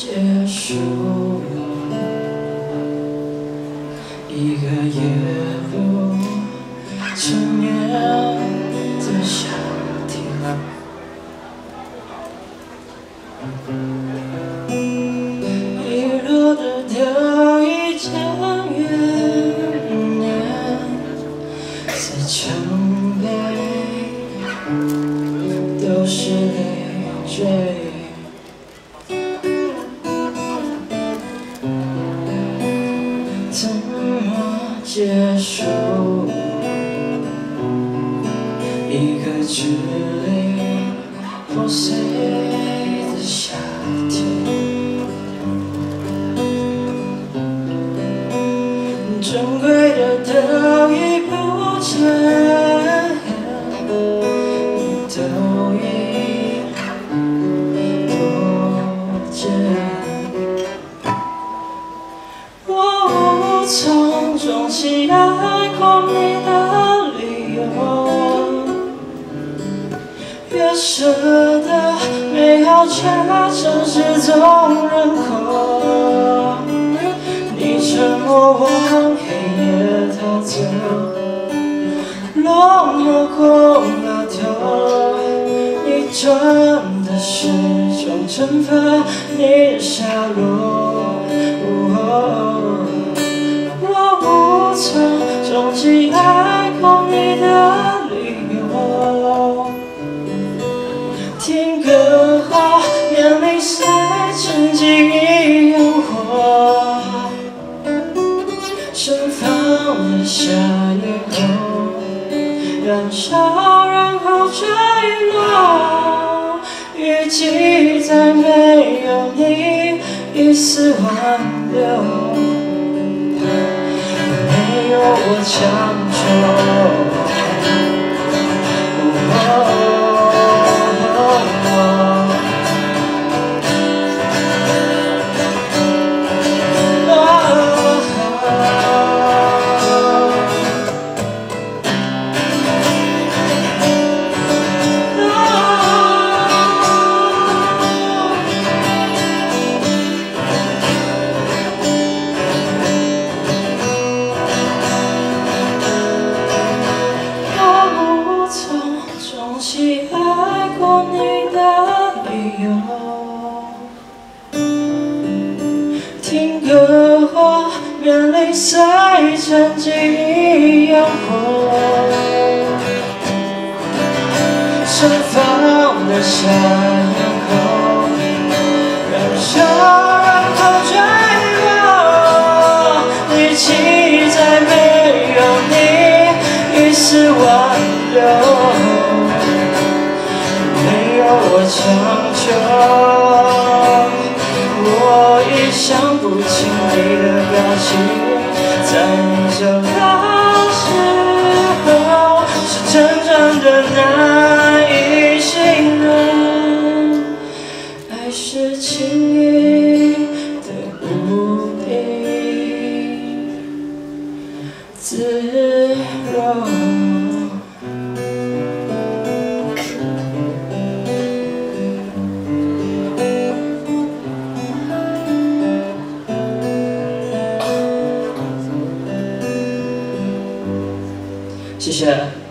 结束一个夜不成眠的夏天，遗落的掉一江怨念，在墙背都是累赘。 怎么结束一个支离破碎的夏天？珍贵的都已不见，都已不见。 我从中期爱过你的理由，越舍得美好恰正是动人口。你沉默往黑夜逃走，落寞空了头。你转的是种惩罚，你的下落。我无从终极爱过你的理由，听歌后眼泪碎成记忆烟火，盛放的夏夜后燃烧，然后坠落。雨季再没有你，一丝挽留。 没有我强求。起爱过你的理由，听歌后眼泪碎成记忆烟火，盛放的夏夜后燃烧，然后坠落。一起再没有你，一丝挽留。 我强求，我已想不起你的表情，在你走的时候，是真正的难以形容，爱是轻易的无比自由。 谢谢。